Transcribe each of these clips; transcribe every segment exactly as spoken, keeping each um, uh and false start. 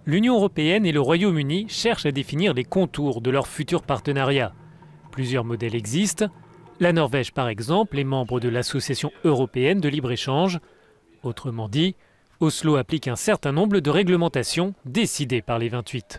L'Union européenne et le Royaume-Uni cherchent à définir les contours de leur futur partenariat. Plusieurs modèles existent. La Norvège, par exemple, est membre de l'Association européenne de libre-échange. Autrement dit, Oslo applique un certain nombre de réglementations décidées par les vingt-huit.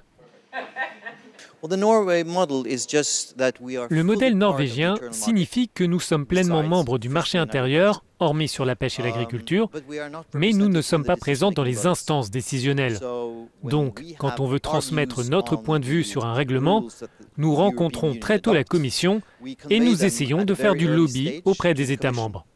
Le modèle norvégien signifie que nous sommes pleinement membres du marché intérieur, hormis sur la pêche et l'agriculture, mais nous ne sommes pas présents dans les instances décisionnelles. Donc, quand on veut transmettre notre point de vue sur un règlement, nous rencontrons très tôt la Commission et nous essayons de faire du lobby auprès des États membres.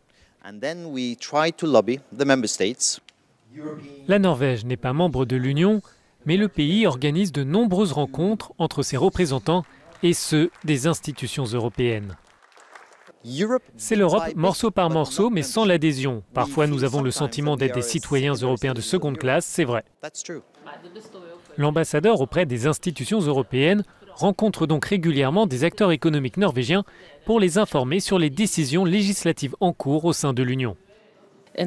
La Norvège n'est pas membre de l'Union, mais le pays organise de nombreuses rencontres entre ses représentants et ceux des institutions européennes. C'est l'Europe morceau par morceau, mais sans l'adhésion. Parfois, nous avons le sentiment d'être des citoyens européens de seconde classe, c'est vrai. L'ambassadeur auprès des institutions européennes rencontre donc régulièrement des acteurs économiques norvégiens pour les informer sur les décisions législatives en cours au sein de l'Union. Nous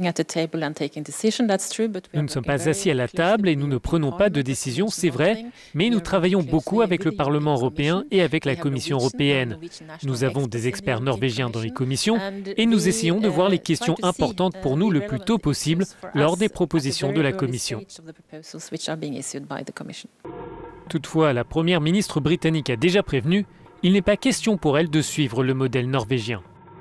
ne sommes pas assis à la table et nous ne prenons pas de décision, c'est vrai, mais nous travaillons beaucoup avec le Parlement européen et avec la Commission européenne. Nous avons des experts norvégiens dans les commissions et nous essayons de voir les questions importantes pour nous le plus tôt possible lors des propositions de la Commission. Toutefois, la première ministre britannique a déjà prévenu, il n'est pas question pour elle de suivre le modèle norvégien.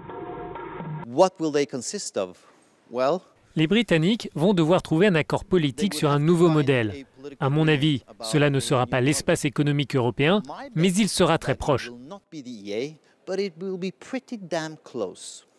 Les Britanniques vont devoir trouver un accord politique sur un nouveau modèle. À mon avis, cela ne sera pas l'espace économique européen, mais il sera très proche.